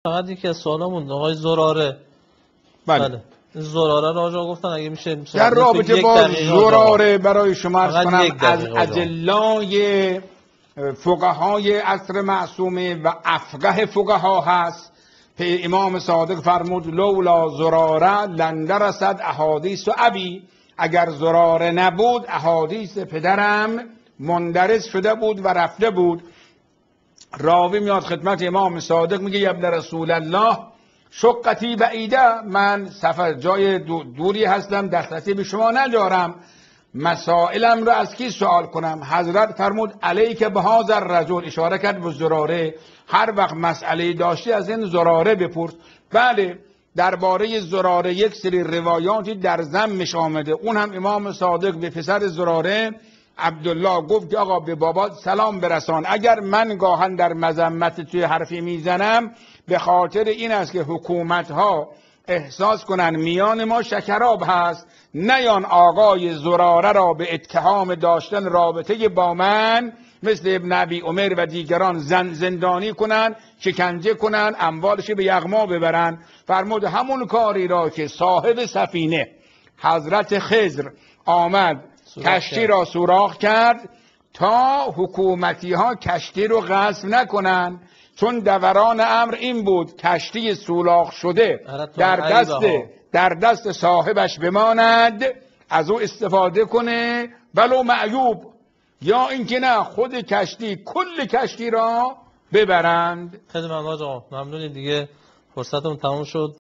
فقط یکی از سوالامون آقای زراره. بله. زراره رو آقا گفتن اگه میشه در رابطه با زراره برای شما عرض کنم از اجلای فقهای عصر معصومه و افقه فقها هست. امام صادق فرمود لولا زراره لندرسد احادیث و ابی، اگر زراره نبود احادیث پدرم مندرس شده بود و رفته بود. راوی میاد خدمت امام صادق میگه یا ابن رسول الله شقتی بعیده، من سفر جای دوری هستم، دسترسی به شما ندارم، مسائلم رو از کی سوال کنم؟ حضرت فرمود علیک بهذا الرجل، اشاره کرد به زراره، هر وقت مسئله داشتی از این زراره بپرس. بله درباره زراره یک سری روایاتی در ذمش آمده، اون هم امام صادق به پسر زراره عبدالله گفت که آقا به بابا سلام برسان، اگر من گاهن در مذمت توی حرفی میزنم به خاطر این است که حکومت ها احساس کنن میان ما شکراب هست، نیان آقای زراره را به اتهام داشتن رابطه با من مثل ابن ابی عمر و دیگران زندانی کنن، شکنجه کنن، اموالش به یغما ببرن. فرمود همون کاری را که صاحب سفینه حضرت خضر آمد کشتی را سوراخ کرد تا حکومتی ها کشتی رو غصب نکنن، چون دوران امر این بود کشتی سوراخ شده در دست صاحبش بماند، از او استفاده کنه ولو معیوب، یا اینکه نه خود کشتی کل کشتی را ببرند. خیلی ممنون آقا، ممنونی دیگه فرصتمون تموم شد.